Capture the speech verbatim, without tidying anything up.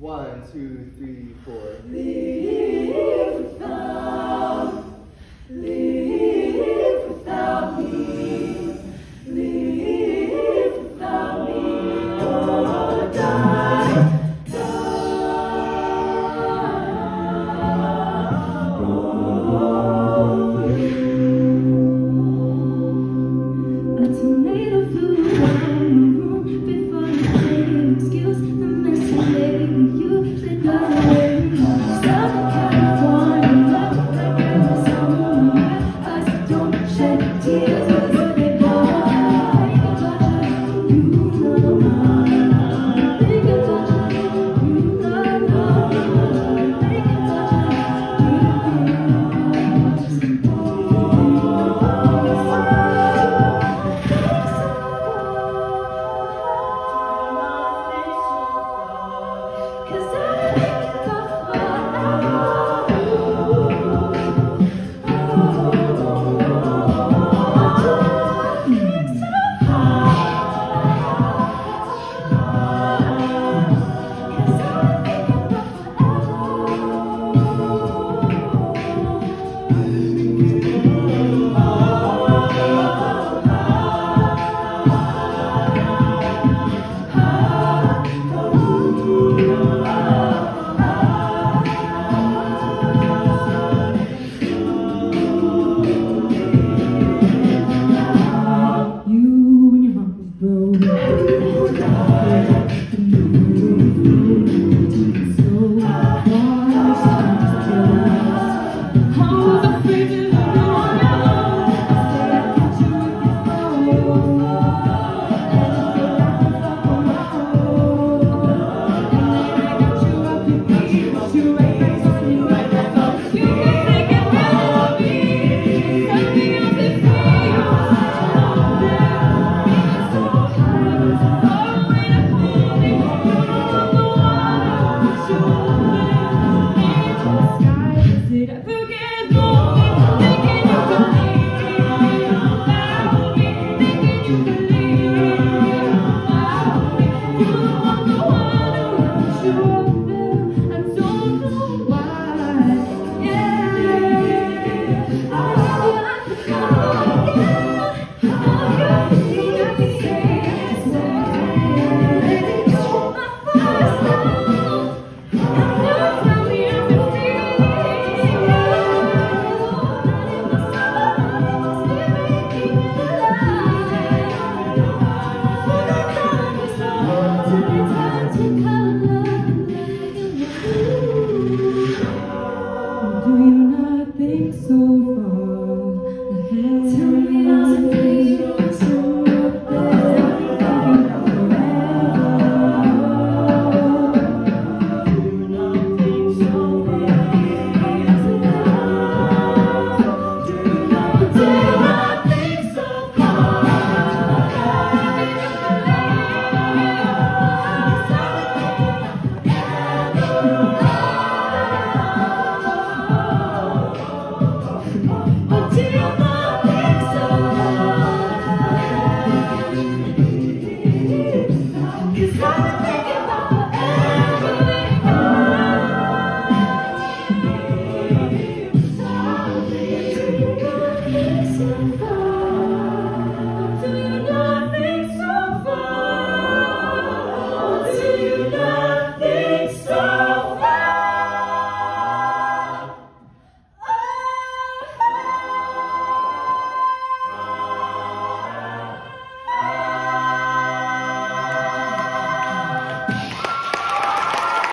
One, two, three, four. Live without, live without me, live without me, or die, die. A tornado flew around the room before you made an excuse. The mess you made with you, they got away from you. Southern California, like Arizona. I said don't shed tears, cause they go. They can touch you, you know. They can touch you, you know. They can touch you, you know. Cause I